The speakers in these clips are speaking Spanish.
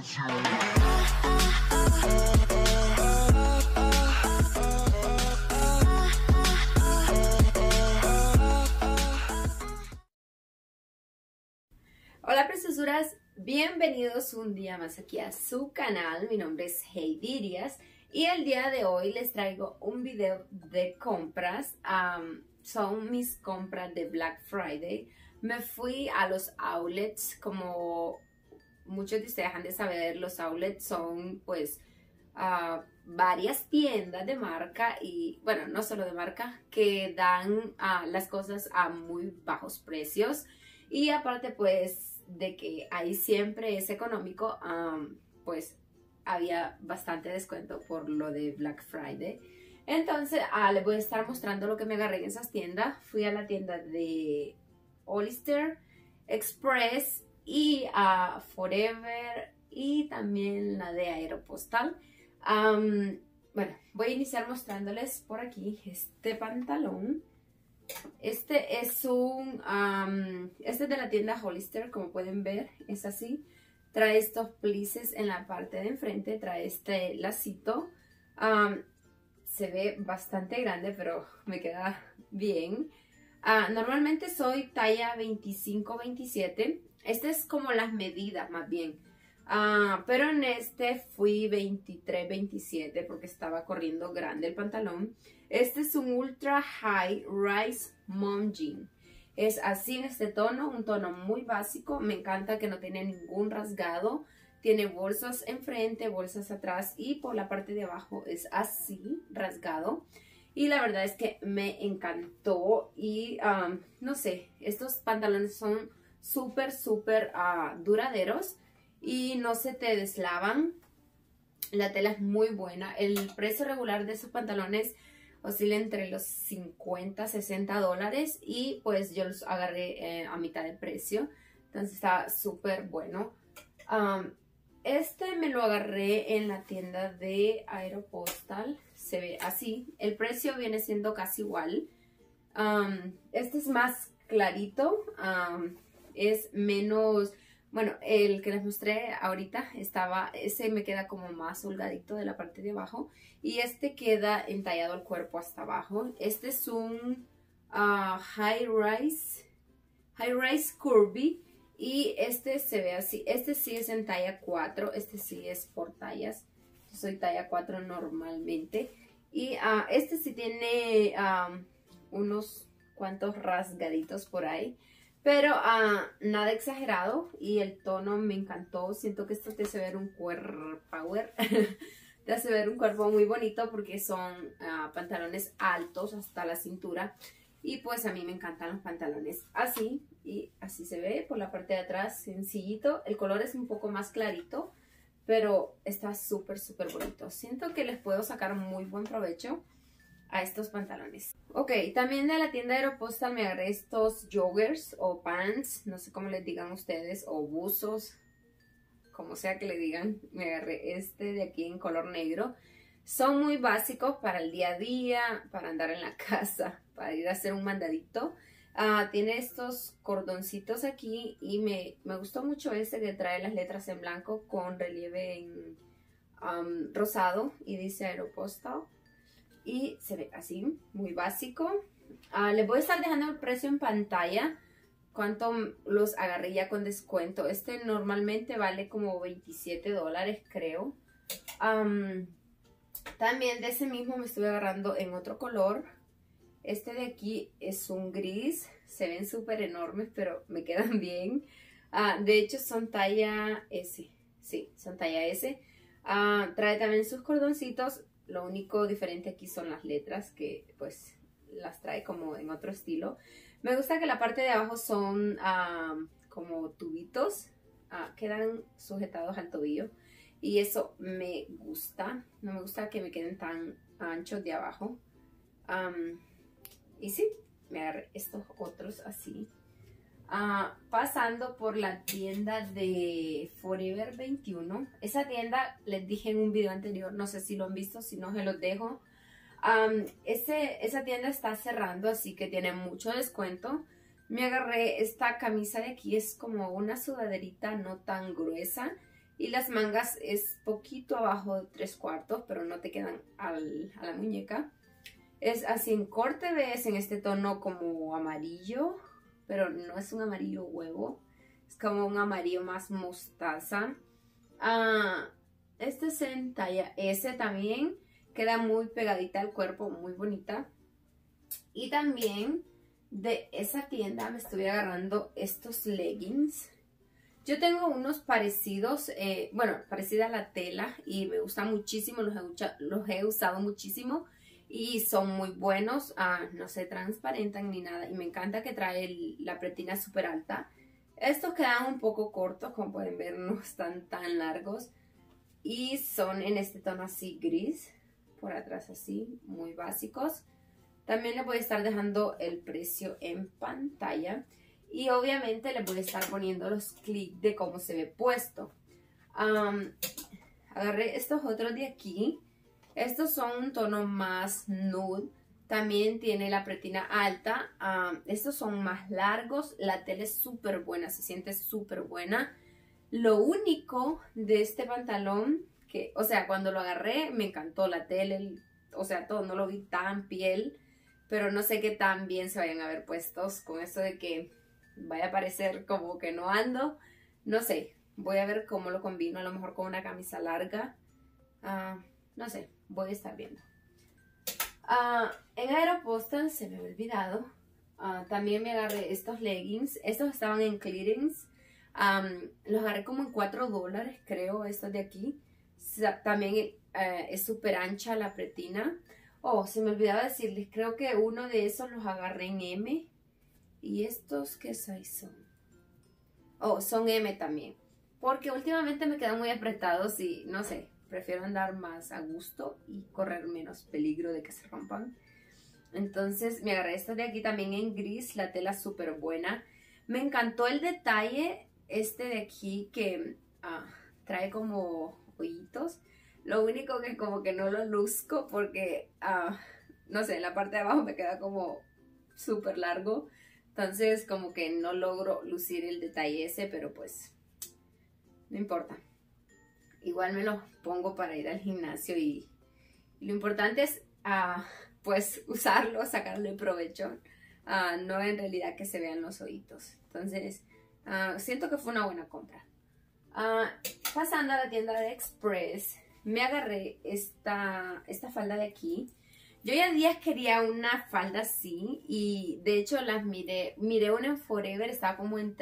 Hola preciosuras, bienvenidos un día más aquí a su canal. Mi nombre es Heidi Díaz y el día de hoy les traigo un video de compras. Son mis compras de Black Friday. Me fui a los outlets. Como muchos de ustedes han de saber, los outlets son pues varias tiendas de marca y bueno, no solo de marca, que dan las cosas a muy bajos precios. Y aparte pues de que ahí siempre es económico, pues había bastante descuento por lo de Black Friday. Entonces les voy a estar mostrando lo que me agarré en esas tiendas. Fui a la tienda de Hollister, Express y Forever y también la de Aeropostale. Bueno, voy a iniciar mostrándoles por aquí este pantalón. Este es este es de la tienda Hollister, como pueden ver, es así. Trae estos plices en la parte de enfrente, trae este lacito. Se ve bastante grande, pero me queda bien. Normalmente soy talla 25-27. Este es como las medidas más bien. Pero en este fui 23-27 porque estaba corriendo grande el pantalón. Este es un Ultra High Rise Mom Jean. Es así en este tono, un tono muy básico. Me encanta que no tiene ningún rasgado. Tiene bolsas enfrente, bolsas atrás y por la parte de abajo es así, rasgado. Y la verdad es que me encantó y no sé, estos pantalones son súper duraderos y no se te deslavan. La tela es muy buena. El precio regular de esos pantalones oscila entre los 50-60 dólares y pues yo los agarré a mitad de precio. Entonces está súper bueno. Este me lo agarré en la tienda de Aeropostale. Se ve así. El precio viene siendo casi igual. Este es más clarito. Es menos... Bueno, el que les mostré ahorita ese me queda como más holgadito de la parte de abajo. Y este queda entallado al cuerpo hasta abajo. Este es un high rise curvy. Y este se ve así. Este sí es en talla 4. Este sí es por tallas. Yo soy talla 4 normalmente. Y este sí tiene unos cuantos rasgaditos por ahí. Pero nada exagerado y el tono me encantó. Siento que esto te hace ver un power. Te hace ver un cuerpo muy bonito porque son pantalones altos hasta la cintura. Y pues a mí me encantan los pantalones así. Y así se ve por la parte de atrás, sencillito. El color es un poco más clarito, pero está súper bonito. Siento que les puedo sacar muy buen provecho a estos pantalones. Ok, también de la tienda Aeropostale me agarré estos joggers o pants, no sé cómo les digan ustedes, o buzos, como sea que le digan. Me agarré este de aquí en color negro. Son muy básicos para el día a día, para andar en la casa, para ir a hacer un mandadito. Tiene estos cordoncitos aquí y me gustó mucho este que trae las letras en blanco con relieve en rosado y dice Aeropostale. Y se ve así, muy básico. Les voy a estar dejando el precio en pantalla. Cuánto los agarré ya con descuento. Este normalmente vale como 27 dólares, creo. También de ese mismo me estuve agarrando en otro color. Este de aquí es un gris. Se ven súper enormes, pero me quedan bien. De hecho son talla S. Sí, son talla S. Trae también sus cordoncitos. Lo único diferente aquí son las letras, que pues las trae como en otro estilo. Me gusta que la parte de abajo son como tubitos, quedan sujetados al tobillo. Y eso me gusta. No me gusta que me queden tan anchos de abajo. Y sí, me agarré estos otros así. Pasando por la tienda de Forever 21. Esa tienda les dije en un video anterior, no sé si lo han visto, si no se los dejo. Esa tienda está cerrando, así que tiene mucho descuento. Me agarré esta camisa de aquí, es como una sudaderita no tan gruesa. Y las mangas es poquito abajo de 3/4, pero no te quedan a la muñeca. Es así en corte, ves, en este tono como amarillo, pero no es un amarillo huevo. Es como un amarillo más mostaza. Este es en talla S también. Queda muy pegadita al cuerpo, muy bonita. Y también de esa tienda me estuve agarrando estos leggings. Yo tengo unos parecidos, bueno, parecida a la tela y me gustan muchísimo, los he usado muchísimo y son muy buenos, no se transparentan ni nada y me encanta que trae la pretina súper alta. Estos quedan un poco cortos, como pueden ver, no están tan largos y son en este tono así gris, por atrás así, muy básicos. También les voy a estar dejando el precio en pantalla. Y obviamente les voy a estar poniendo los clics de cómo se ve puesto. Agarré estos otros de aquí. Estos son un tono más nude. También tiene la pretina alta. Estos son más largos. La tela es súper buena. Se siente súper buena. Lo único de este pantalón, que, o sea, cuando lo agarré me encantó la tela. O sea, todo, no lo vi tan piel. Pero no sé qué tan bien se vayan a ver puestos con esto de que vaya a parecer como que no ando. No sé, voy a ver cómo lo combino, a lo mejor con una camisa larga. No sé, voy a estar viendo. En Aeropostale se me había olvidado. También me agarré estos leggings. Estos estaban en clearance. Los agarré como en $4, creo, estos de aquí. También es súper ancha la pretina. Oh, se me olvidaba decirles, creo que uno de esos los agarré en M. ¿Y estos qué size son? Oh, son M también. Porque últimamente me quedan muy apretados y no sé, prefiero andar más a gusto y correr menos peligro de que se rompan. Entonces me agarré estos de aquí también en gris, la tela súper buena. Me encantó el detalle este de aquí que trae como hoyitos. Lo único que como que no lo luzco porque, no sé, en la parte de abajo me queda como súper largo. Entonces como que no logro lucir el detalle ese, pero pues no importa. Igual me los pongo para ir al gimnasio y lo importante es pues usarlo, sacarle provecho. No en realidad que se vean los ojitos. Entonces siento que fue una buena compra. Pasando a la tienda de Express, me agarré esta falda de aquí. Yo ya días quería una falda así y de hecho las miré una en Forever, estaba como en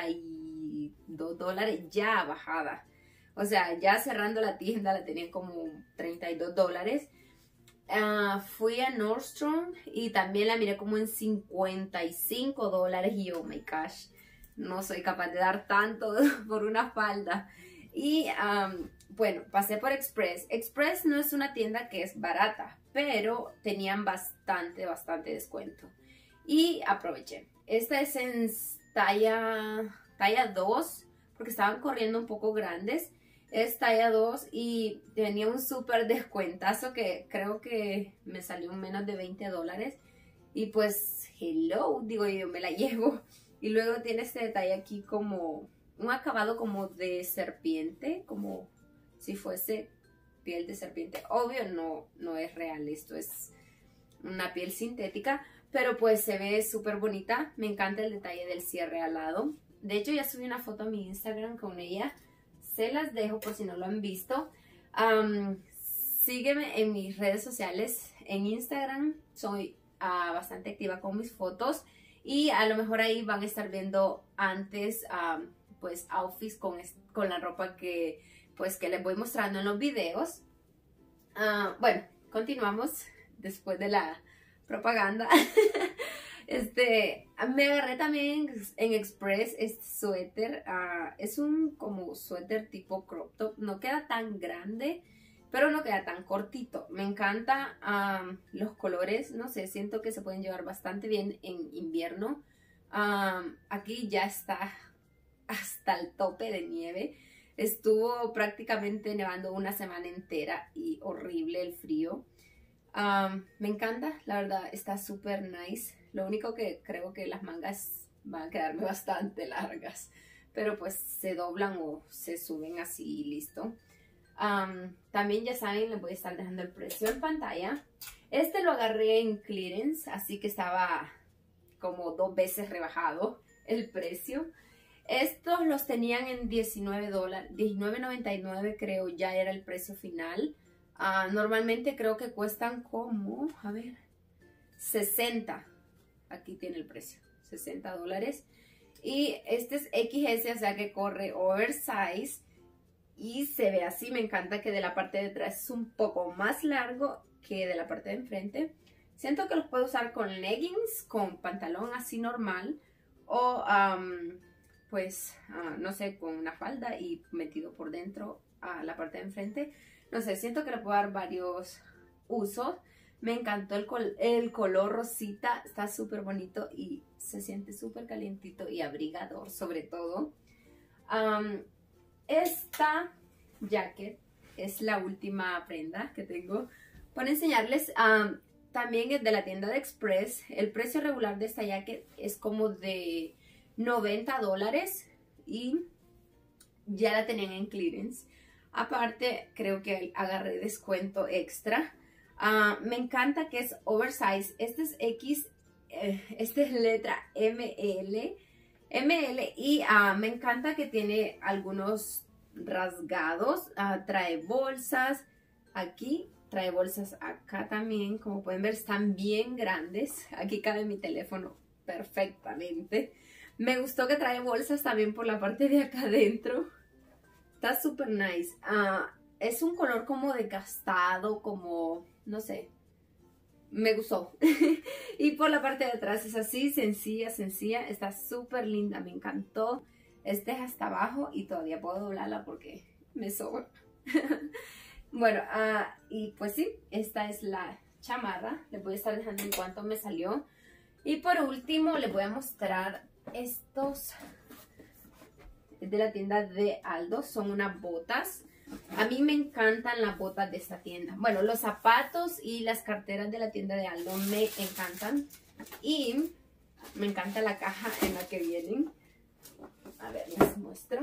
$32 ya bajada. O sea, ya cerrando la tienda la tenían como $32. Fui a Nordstrom y también la miré como en $55 y oh my gosh, no soy capaz de dar tanto por una falda. Y bueno, pasé por Express. Express no es una tienda que es barata, pero tenían bastante descuento. Y aproveché. Esta es en talla 2, porque estaban corriendo un poco grandes. Es talla 2 y tenía un súper descuentazo que creo que me salió menos de $20. Y pues, hello, digo yo, me la llevo. Y luego tiene este detalle aquí como un acabado como de serpiente, como si fuese piel de serpiente. Obvio no es real, esto es una piel sintética, pero pues se ve súper bonita. Me encanta el detalle del cierre al lado. De hecho ya subí una foto a mi Instagram con ella. Se las dejo por si no lo han visto. Sígueme en mis redes sociales. En Instagram soy bastante activa con mis fotos. Y a lo mejor ahí van a estar viendo antes pues outfits con la ropa que les voy mostrando en los videos. Bueno, continuamos después de la propaganda. Me agarré también en Express este suéter. Es un como suéter tipo crop top. No queda tan grande, pero no queda tan cortito. Me encanta los colores. No sé, siento que se pueden llevar bastante bien en invierno. Aquí ya está hasta el tope de nieve. Estuvo prácticamente nevando una semana entera y horrible el frío. Me encanta, la verdad está súper nice. Lo único que creo que las mangas van a quedarme bastante largas. pero pues se doblan o se suben así y listo. También ya saben, les voy a estar dejando el precio en pantalla. Este lo agarré en clearance, así que estaba como 2 veces rebajado el precio. Estos los tenían en $19.99 creo, ya era el precio final. Normalmente creo que cuestan como, a ver, 60. Aquí tiene el precio, $60. Y este es XS, o sea que corre oversize. Y se ve así, me encanta que de la parte de atrás es un poco más largo que de la parte de enfrente. Siento que los puedo usar con leggings, con pantalón así normal. O no sé, con una falda y metido por dentro a la parte de enfrente. No sé, siento que le puedo dar varios usos. Me encantó el color rosita, está súper bonito y se siente súper calientito y abrigador sobre todo. Esta jacket es la última prenda que tengo para enseñarles. También es de la tienda de Express. El precio regular de esta jacket es como de $90 y ya la tenían en clearance. Aparte, creo que agarré descuento extra. Me encanta que es oversize. Este es X, este es letra ML y me encanta que tiene algunos rasgados. Trae bolsas aquí, trae bolsas acá también. Como pueden ver, están bien grandes. Aquí cabe mi teléfono perfectamente. Me gustó que trae bolsas también por la parte de acá adentro. Está súper nice. Es un color como desgastado, como, no sé, me gustó. Y por la parte de atrás es así, sencilla. Está súper linda, me encantó. Este es hasta abajo y todavía puedo doblarla porque me sobra. Bueno, y pues sí, esta es la chamarra. Les voy a estar dejando en cuánto me salió. Y por último les voy a mostrar estos de la tienda de Aldo. Son unas botas. A mí me encantan las botas de esta tienda. Bueno, los zapatos y las carteras de la tienda de Aldo me encantan. Y me encanta la caja en la que vienen. A ver, les muestro.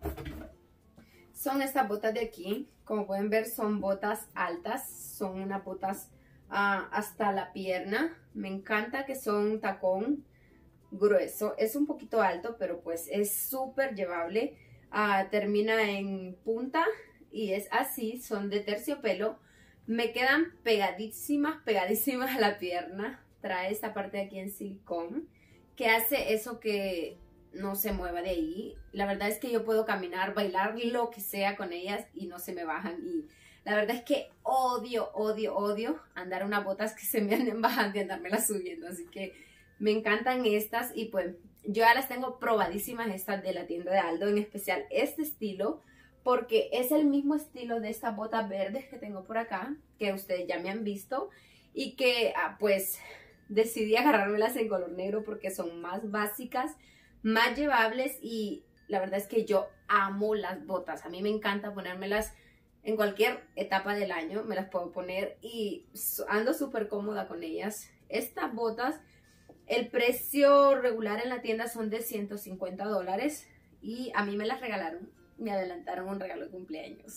Son estas botas de aquí. Como pueden ver, son botas altas. Son unas botas hasta la pierna. Me encanta que son tacón grueso. Es un poquito alto, pero pues es súper llevable. Termina en punta y es así. Son de terciopelo. Me quedan pegadísimas a la pierna. Trae esta parte de aquí en silicón que hace eso que no se mueva de ahí. La verdad es que yo puedo caminar, bailar, lo que sea con ellas y no se me bajan. Y la verdad es que odio andar unas botas que se me anden bajando y andármelas subiendo. Así que me encantan estas y pues yo ya las tengo probadísimas, estas de la tienda de Aldo, en especial este estilo, porque es el mismo estilo de estas botas verdes que tengo por acá, que ustedes ya me han visto y que pues decidí agarrármelas en color negro porque son más básicas, más llevables y la verdad es que yo amo las botas. A mí me encanta ponérmelas en cualquier etapa del año, me las puedo poner y ando súper cómoda con ellas. Estas botas, el precio regular en la tienda son de $150 y a mí me las regalaron, me adelantaron un regalo de cumpleaños.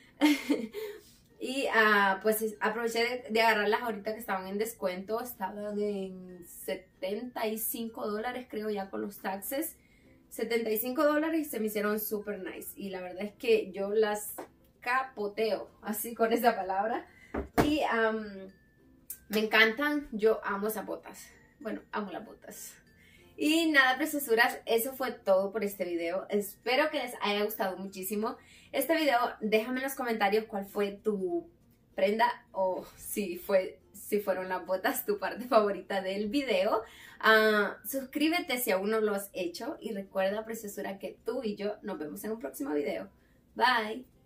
Y pues aproveché de agarrarlas ahorita que estaban en descuento. Estaban en $75 creo ya con los taxes. $75 y se me hicieron super nice. Y la verdad es que yo las capoteo, así con esa palabra. Y me encantan, yo amo esas botas. Bueno, amo las botas. Y nada, preciosuras, eso fue todo por este video. Espero que les haya gustado muchísimo este video. Déjame en los comentarios cuál fue tu prenda o si fueron las botas tu parte favorita del video. Suscríbete si aún no lo has hecho y recuerda, preciosura, que tú y yo nos vemos en un próximo video. Bye.